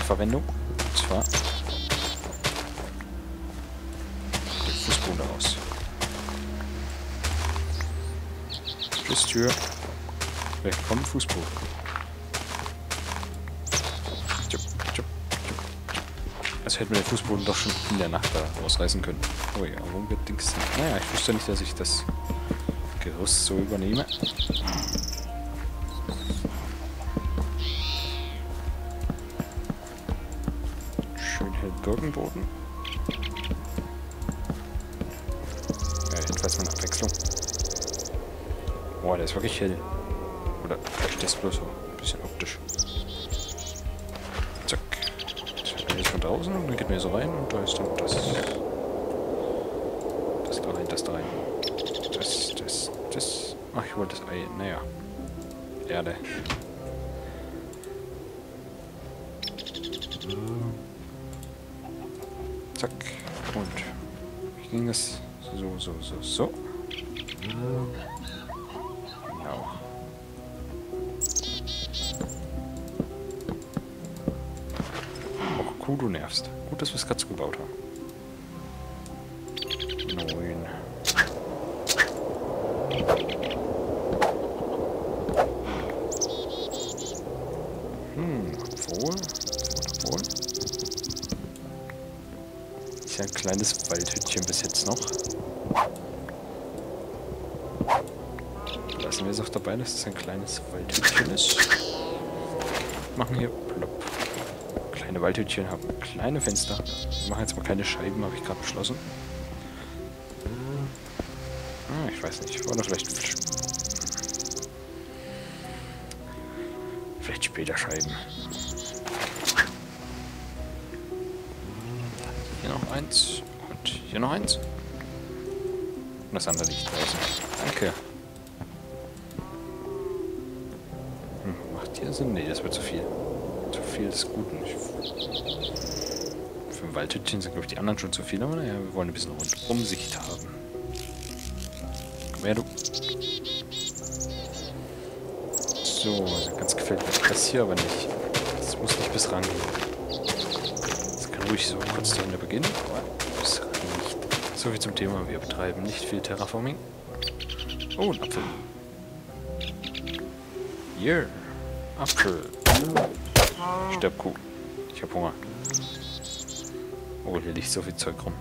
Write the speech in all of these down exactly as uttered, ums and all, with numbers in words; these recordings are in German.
Nachverwendung. Und zwar den Fußboden raus. Tschüss, Tür. Willkommen, Fußboden. Also hätten wir den Fußboden doch schon in der Nacht da ausreißen können. Oh ja, warum wird Dings nicht? Naja, ich wusste nicht, dass ich das Gerüst so übernehme. Schön hell Birkenboden. Ja, jedenfalls mal eine Abwechslung. Boah, der ist wirklich hell. Oder vielleicht ist das bloß so ein bisschen optisch. Zack. Das ist von draußen und dann geht man hier so rein und da ist dann das. Das da rein, das da rein. Das, das, das. Ach, ich wollte das Ei. Naja. Erde. Zack. Und wie ging das? So, so, so, so. Genau. Och, cool, du nervst. Gut, dass wir es gerade so gebaut haben. Neun. Hm, obwohl. Obwohl. Ist ja ein kleines Waldhütchen bis jetzt noch. Lassen wir es auch dabei, dass es ein kleines Waldhütchen ist. Machen hier plopp. Kleine Waldhütchen haben kleine Fenster. Wir machen jetzt mal keine Scheiben, habe ich gerade beschlossen. Ah, ich weiß nicht. Oder vielleicht... Vielleicht später Scheiben. Hier noch eins. Und hier noch eins. Und das andere liegt draußen. Danke. Hm, macht hier Sinn? Nee, das wird zu viel. Zu viel des Guten. Ich, für ein Waldhütchen sind, glaube ich, die anderen schon zu viel. Aber naja, wir wollen ein bisschen Rundumsicht haben. Komm her, du. So, also ganz gefällt mir das hier aber nicht. Das muss nicht bis ran gehen. Das kann ruhig so kurz dahinter beginnen, aber bis ran nicht. So viel zum Thema, wir betreiben nicht viel Terraforming. Oh, ein Apfel. Yeah, Apfel. Stirb, Kuh. Ich hab Hunger. Oh, hier liegt so viel Zeug rum.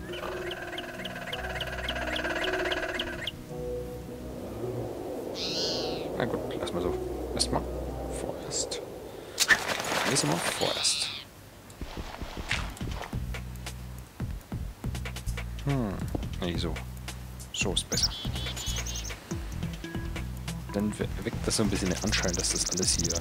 Na gut, lass mal so. Erstmal vorerst. Lesen wir vorerst. Hm, nee, so. So ist besser. Dann weckt das so ein bisschen den Anschein, dass das alles hier...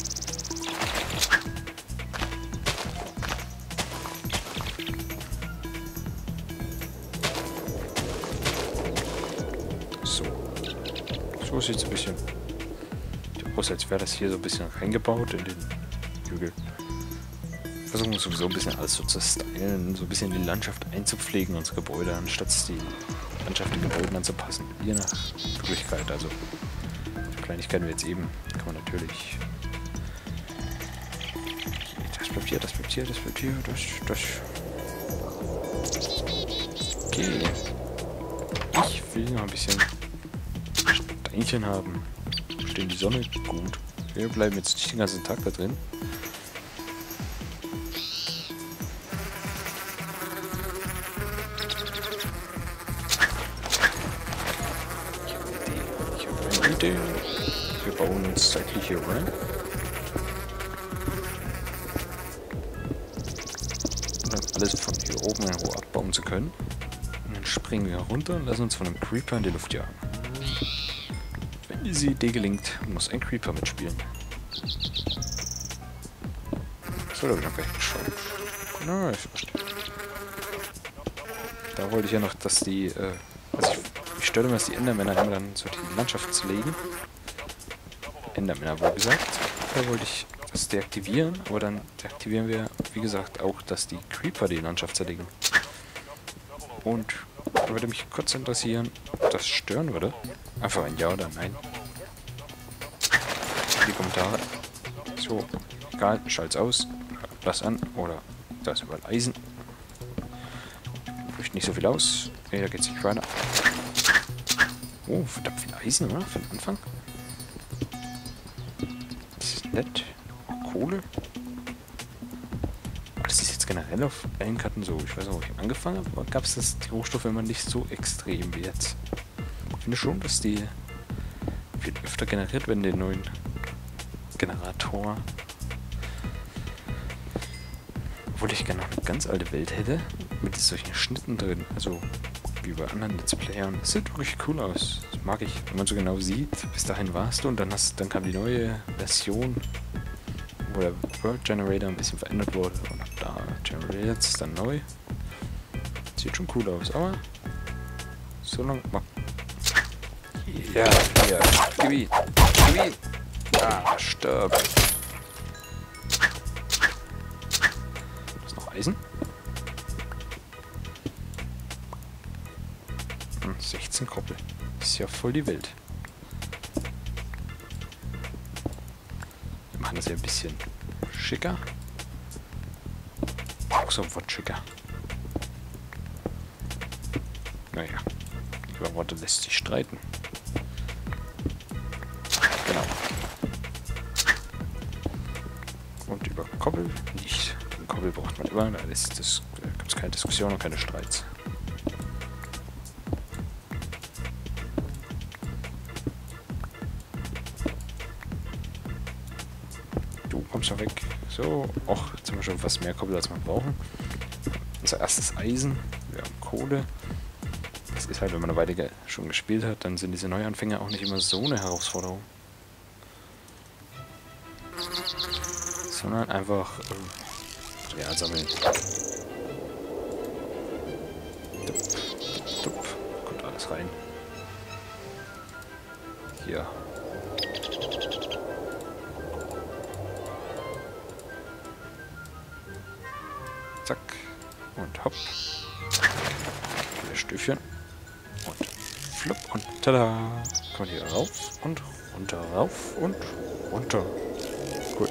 So. So sieht es ein bisschen aus, als wäre das hier so ein bisschen reingebaut in den Hügel. Versuchen wir sowieso ein bisschen alles so zu stylen, so ein bisschen die Landschaft einzupflegen, unsere Gebäude, anstatt die Landschaft den Gebäuden anzupassen. Je nach Möglichkeit, also Kleinigkeiten wie jetzt eben, kann man natürlich... Das Papier, das Papier, das Papier, das, das... Okay. Ich will noch ein bisschen Steinchen haben. Stehen die Sonne gut. Wir bleiben jetzt nicht den ganzen Tag da drin. Ich habe eine Idee. Wir bauen uns seitlich hier rein. Um dann alles von hier oben in Ruhe abbauen zu können. Und dann springen wir runter und lassen uns von einem Creeper in die Luft jagen. Wenn diese Idee gelingt, muss ein Creeper mitspielen. So, da habe ich noch gleich geschaut. Na, ich Da wollte ich ja noch, dass die, äh, also ich, ich stelle mir, dass die Endermänner immer dann so die Landschaft zerlegen. Endermänner wohl gesagt. Da wollte ich das deaktivieren, aber dann deaktivieren wir, wie gesagt, auch, dass die Creeper die Landschaft zerlegen. Und da würde mich kurz interessieren, ob das stören würde. Einfach ein Ja oder Nein. Die Kommentare. So, egal, schalt's aus. das an. Oder da ist überall Eisen. Bricht nicht so viel aus. Nee, da geht's nicht weiter. Oh, verdammt viel Eisen, oder? Für den Anfang. Das ist nett. Auch Kohle. Das ist jetzt generell auf allen Karten so. Ich weiß auch, wo ich angefangen habe, aber gab es das die Rohstoffe immer nicht so extrem wie jetzt. Ich finde schon, dass die viel öfter generiert werden, den neuen Generator. Obwohl ich gerne noch eine ganz alte Welt hätte, mit solchen Schnitten drin. Also wie bei anderen Let's Playern. Das sieht wirklich cool aus. Das mag ich, wenn man so genau sieht. Bis dahin warst du und dann, hast, dann kam die neue Version, wo der World Generator ein bisschen verändert wurde. Und ab da generiert es dann neu. Sieht schon cool aus, aber so lange. Ja, ja, Gebiet, Gebiet. Ah, stirb. Ist noch Eisen? Hm, sechzehn Koppel. Ist ja voll die Welt. Wir machen das ja ein bisschen schicker. Auch so ein Wort schicker. Naja, über Worte lässt sich streiten. Genau. Und über Koppel nicht. Den Koppel braucht man immer, da gibt es keine Diskussion und keine Streits. Du kommst schon weg. So, och, jetzt haben wir schon fast mehr Koppel, als wir brauchen. Unser erstes Eisen. Wir haben Kohle. Das ist halt, wenn man eine Weile schon gespielt hat, dann sind diese Neuanfänger auch nicht immer so eine Herausforderung. Sondern einfach äh, Material sammeln. Dup, dup, dup. Kommt alles rein. Hier. Zack. Und hopp. Viele Stüffchen. Und flupp. Und tada. Kommt hier rauf und runter. Rauf und runter. Cool.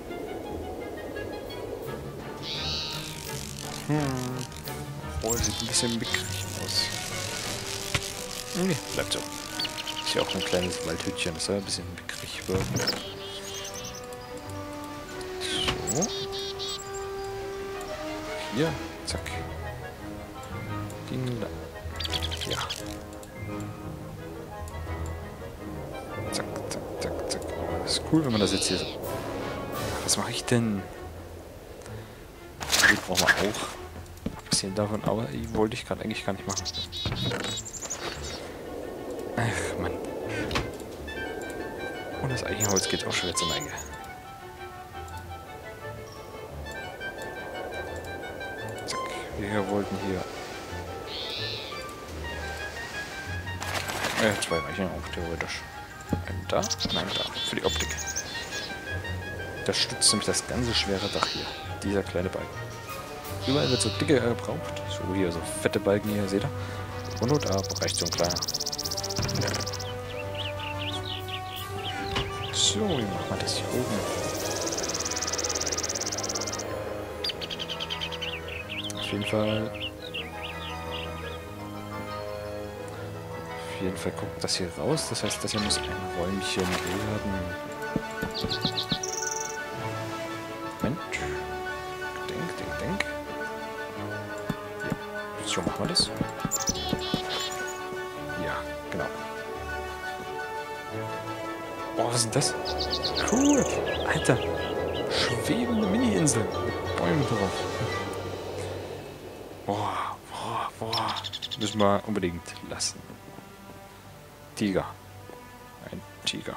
Hm. Oh, sieht ein bisschen mickrig aus. Nee, bleibt so. Ist ja auch so ein kleines Waldhütchen, das soll ein bisschen mickrig werden. So. Hier, zack. Ding da. Ja. Zack, zack, zack, zack. Oh, das ist cool, wenn man das jetzt hier so. Was mache ich denn? Die brauchen wir auch. Abgesehen davon, aber die wollte ich gerade eigentlich gar nicht machen. Ach, Mann. Und das Eichenholz geht auch schwer zur Neige. Zack. Wir wollten hier. Äh, zwei Eichen auch theoretisch. Einen da, nein, da. Für die Optik. Das stützt nämlich das ganze schwere Dach hier. Dieser kleine Balken. Überall wird so dicke äh, gebraucht. So hier, so fette Balken hier, seht ihr? Und nur da reicht so ein kleiner. So, wie machen wir das hier oben? Auf jeden Fall. Auf jeden Fall guckt das hier raus. Das heißt, das hier muss ein Räumchen werden. Moment. Denk, denk, denk. Ja, so machen wir das. Ja, genau. Oh, was ist denn das? Cool! Alter! Schwebende Mini-Insel. Mit Bäumen drauf. Boah, boah, boah. Müssen wir unbedingt lassen. Tiger. Ein Tiger.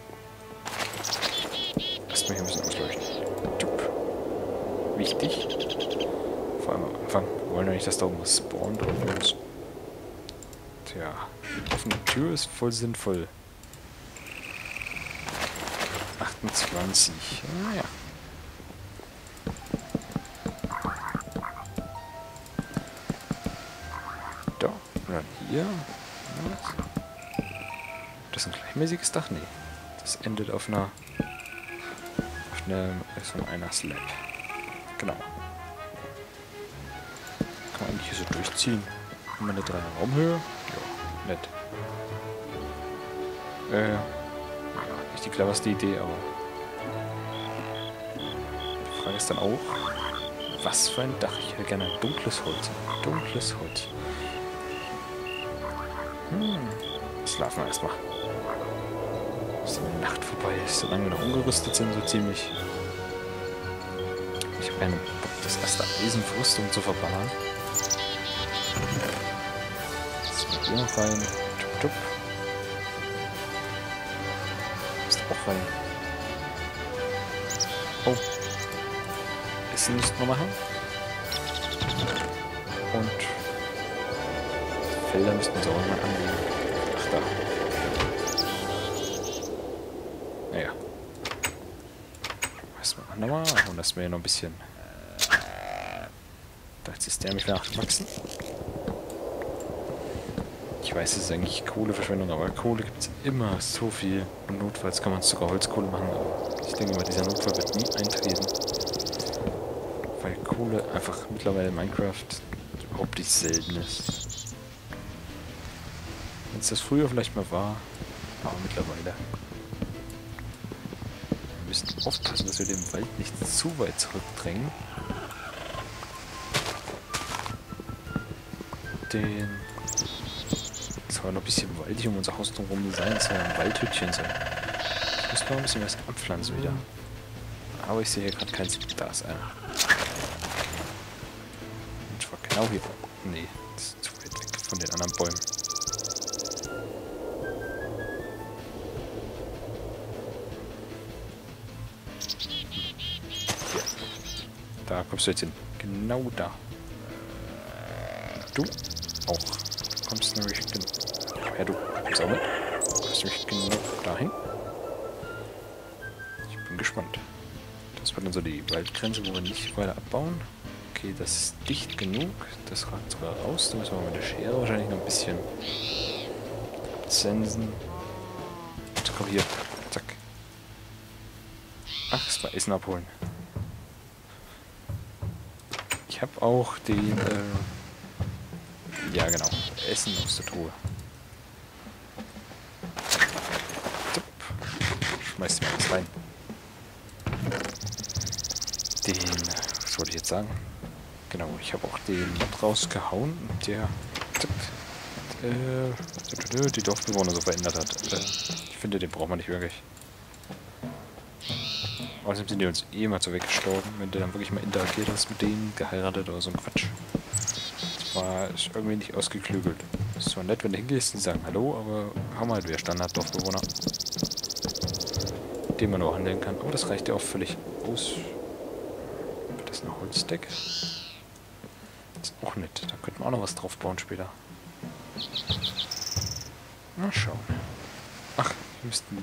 Lasst mich ein bisschen ausleuchten. Tup. Wichtig. Vor allem am Anfang. Wir wollen ja nicht, dass da oben was spawnt und uns. Tja. Die offene Tür ist voll sinnvoll. achtundzwanzig. Ah ja. Da. Und dann hier. Was? Das ist ein gleichmäßiges Dach? Nee. Das endet auf einer. Auf einer. So einer Slab. Genau. Kann man eigentlich hier so durchziehen. Haben wir eine drei Raumhöhe? Ja, nett. Äh, nicht die cleverste Idee, aber die Frage ist dann auch, was für ein Dach? Ich hätte gerne ein dunkles Holz. Dunkles Holz. Hm, schlafen wir erstmal. Bis die Nacht vorbei ist, solange wir noch umgerüstet sind, so ziemlich. Ich habe keinen Bock, das erste Eisen für Rüstung zu verballern. Jetzt mit hier noch rein. Tup, tup. Ist auch rein. Oh. Essen müssten wir machen. Und Felder müssten wir uns auch mal anlegen. Ach, da. Naja. Was machen wir mal? Und lassen wir hier noch ein bisschen. Da ist der mich nachwachsen. Ich weiß, es ist eigentlich Kohleverschwendung, aber Kohle gibt es immer so viel. Und notfalls kann man sogar Holzkohle machen, aber ich denke mal, dieser Notfall wird nie eintreten. Weil Kohle einfach mittlerweile in Minecraft überhaupt nicht selten ist. Wenn es das früher vielleicht mal war, aber mittlerweile. Wir müssen aufpassen, dass wir den Wald nicht zu weit zurückdrängen. Den... Es soll noch ein bisschen waldig um unser Haus drumherum sein, es soll ein Waldhütchen sein. Ich muss noch ein bisschen was abpflanzen wieder. Aber ich sehe hier gerade keins. Da ist einer. Und zwar genau hier. Nee, das ist zu weit weg von den anderen Bäumen. Hier. Da kommst du jetzt hin. Genau da. Du auch. Du kommst nämlich genau. Ja, du kommst auch mit. Du kommst nämlich genau dahin. Ich bin gespannt. Das wird dann so die Waldgrenze, wo wir nicht weiter abbauen. Okay, das ist dicht genug. Das ragt sogar raus. Da müssen wir mit der Schere wahrscheinlich noch ein bisschen absensen. Jetzt komm hier. Zack. Ach, es war Essen abholen. Ich habe auch den, äh, ja genau, Essen aus der Truhe. Zup. Schmeiß mir alles rein. Den, was wollte ich jetzt sagen? Genau, ich habe auch den Mod rausgehauen, der zup, äh, die Dorfbewohner so verändert hat. Äh, ich finde, den braucht man nicht wirklich. Außerdem sind die uns eh mal so weggestorben, wenn du dann wirklich mal interagiert hast mit denen, geheiratet oder so ein Quatsch. Das war ist irgendwie nicht ausgeklügelt. Das ist zwar nett, wenn du hingehst und sagen Hallo, aber haben halt wieder Standard-Dorfbewohner, mit denen man nur handeln kann. Aber das reicht ja auch völlig aus. Wird das ein Holzdeck? Das ist auch nett. Da könnten wir auch noch was drauf bauen später. Mal schauen. Ach, wir müssten...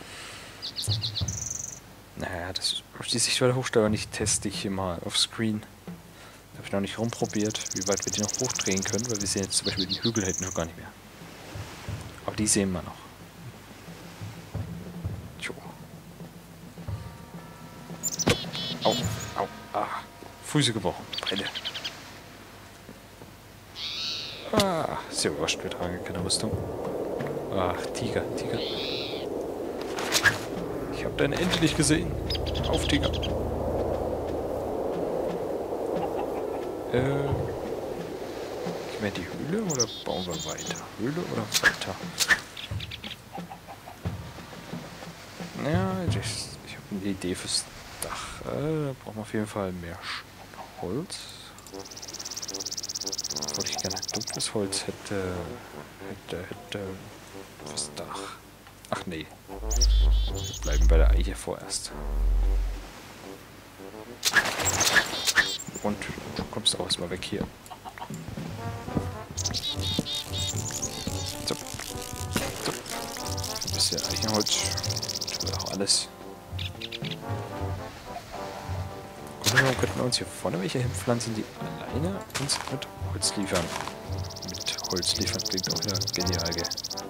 Naja, das auf die Sichtweite hochstellen, nicht teste ich hier mal auf Screen. Da habe ich noch nicht rumprobiert, wie weit wir die noch hochdrehen können, weil wir sehen jetzt zum Beispiel den Hügel hinten noch gar nicht mehr. Aber die sehen wir noch. Tjo. Au, au, ah. Füße gebrochen. Beide. Ah, sehr überrascht, wir tragen keine Rüstung. Ach, Tiger, Tiger. Ich habe deine Ente nicht gesehen. Auf, Tiger. Äh. Gehen wir in die Höhle oder bauen wir weiter? Höhle oder weiter? Ja, ich, ich habe eine Idee fürs Dach. Äh, da brauchen wir auf jeden Fall mehr Holz. Obwohl ich gerne dunkles Holz hätte. Hätte, hätte. Fürs Dach. Ach nee. Wir bleiben bei der Eiche vorerst. Und du kommst auch erstmal weg hier. So. So. Ein bisschen Eichenholz. Tut auch alles. Und könnten wir uns hier vorne welche hinpflanzen, die alleine uns mit Holz liefern. Mit Holz liefern klingt auch wieder genial, gell?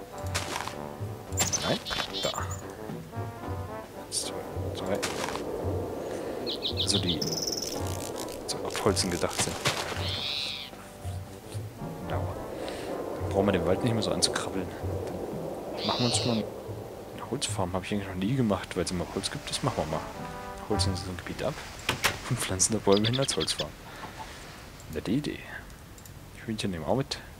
Nein, da. Eins, zwei, drei. Also die Abholzen gedacht sind. Ja. Dann brauchen wir den Wald nicht mehr so anzukrabbeln. Dann machen wir uns mal eine Holzfarm. Habe ich eigentlich noch nie gemacht, weil es immer Holz gibt. Das machen wir mal. Holzen so ein Gebiet ab und pflanzen da Bäume hin als Holzfarm. Nette Idee. Die Hühnchen nehmen auch mit.